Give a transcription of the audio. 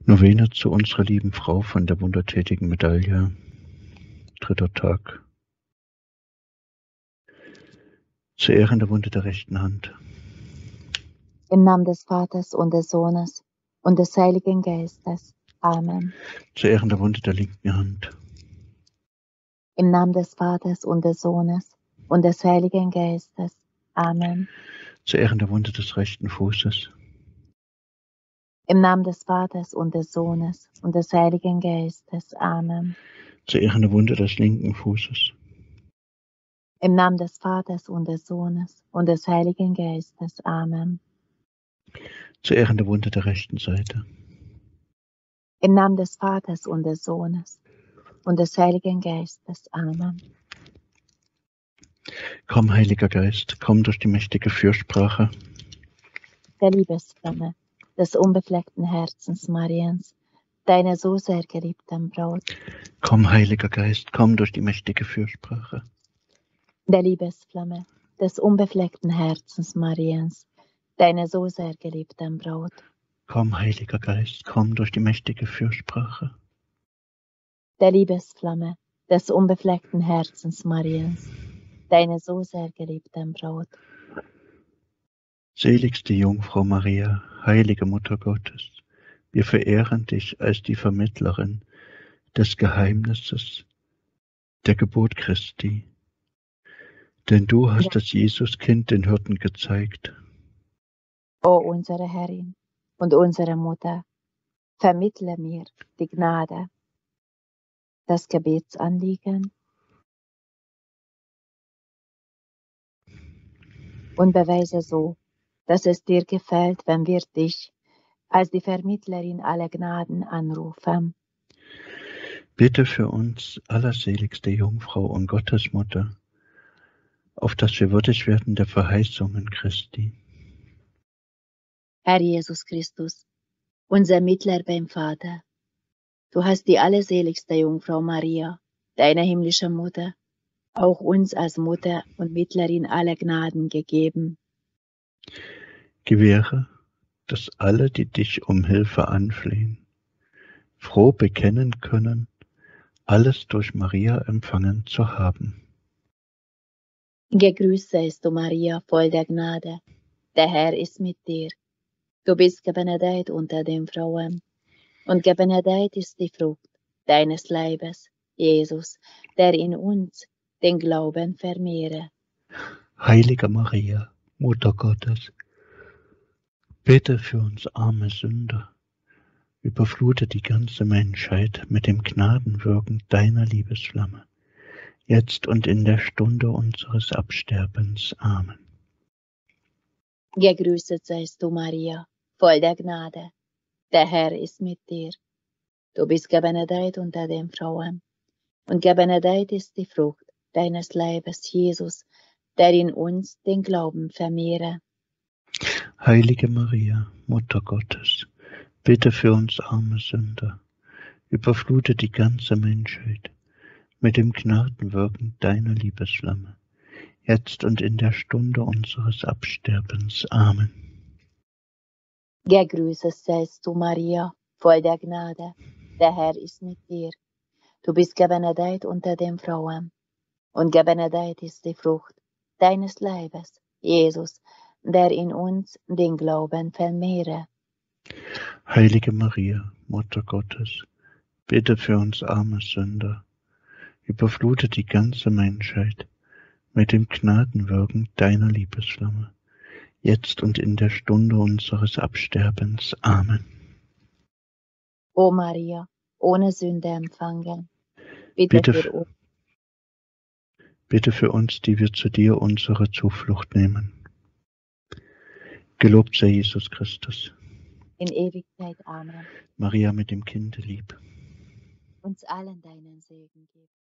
Novene zu unserer lieben Frau von der wundertätigen Medaille, 3. Tag. Zu Ehren der Wunde der rechten Hand. Im Namen des Vaters und des Sohnes und des Heiligen Geistes. Amen. Zu Ehren der Wunde der linken Hand. Im Namen des Vaters und des Sohnes und des Heiligen Geistes. Amen. Zu Ehren der Wunde des rechten Fußes. Im Namen des Vaters und des Sohnes und des Heiligen Geistes. Amen. Zu Ehren der Wunde des linken Fußes. Im Namen des Vaters und des Sohnes und des Heiligen Geistes. Amen. Zu Ehren der Wunde der rechten Seite. Im Namen des Vaters und des Sohnes und des Heiligen Geistes. Amen. Komm, Heiliger Geist, komm durch die mächtige Fürsprache Der Liebesflamme des unbefleckten Herzens Mariens, deiner so sehr geliebten Braut. Komm, Heiliger Geist, komm durch die mächtige Fürsprache Der Liebesflamme des unbefleckten Herzens Mariens, deiner so sehr geliebten Braut. Komm, Heiliger Geist, komm durch die mächtige Fürsprache Der Liebesflamme des unbefleckten Herzens Mariens, deiner so sehr geliebten Braut. Seligste Jungfrau Maria, heilige Mutter Gottes, wir verehren dich als die Vermittlerin des Geheimnisses der Geburt Christi. Denn du hast das Jesuskind den Hirten gezeigt. O unsere Herrin und unsere Mutter, vermittle mir die Gnade, das Gebetsanliegen und beweise so, dass es dir gefällt, wenn wir dich als die Vermittlerin aller Gnaden anrufen. Bitte für uns, allerseligste Jungfrau und Gottesmutter, auf dass wir würdig werden der Verheißungen Christi. Herr Jesus Christus, unser Mittler beim Vater, du hast die allerseligste Jungfrau Maria, deine himmlische Mutter, auch uns als Mutter und Mittlerin aller Gnaden gegeben. Gewähre, dass alle, die dich um Hilfe anflehen, froh bekennen können, alles durch Maria empfangen zu haben. Gegrüßt seist du, Maria, voll der Gnade. Der Herr ist mit dir. Du bist gebenedeit unter den Frauen, und gebenedeit ist die Frucht deines Leibes, Jesus, der in uns den Glauben vermehre. Heilige Maria, Mutter Gottes, bitte für uns arme Sünder, überflute die ganze Menschheit mit dem Gnadenwirken deiner Liebesflamme, jetzt und in der Stunde unseres Absterbens. Amen. Gegrüßet seist du, Maria, voll der Gnade. Der Herr ist mit dir. Du bist gebenedeit unter den Frauen, und gebenedeit ist die Frucht deines Leibes, Jesus, der in uns den Glauben vermehre. Heilige Maria, Mutter Gottes, bitte für uns arme Sünder, überflute die ganze Menschheit mit dem Gnadenwirken deiner Liebesflamme, jetzt und in der Stunde unseres Absterbens. Amen. Gegrüßet seist du, Maria, voll der Gnade. Der Herr ist mit dir. Du bist gebenedeit unter den Frauen, und gebenedeit ist die Frucht deines Leibes, Jesus, der in uns den Glauben vermehre. Heilige Maria, Mutter Gottes, bitte für uns arme Sünder, überflute die ganze Menschheit mit dem Gnadenwirken deiner Liebesflamme, jetzt und in der Stunde unseres Absterbens. Amen. O Maria, ohne Sünde empfangen, bitte für uns. Bitte für uns, die wir zu dir unsere Zuflucht nehmen. Gelobt sei Jesus Christus. In Ewigkeit. Amen. Maria mit dem Kinde lieb. Uns allen deinen Segen gib.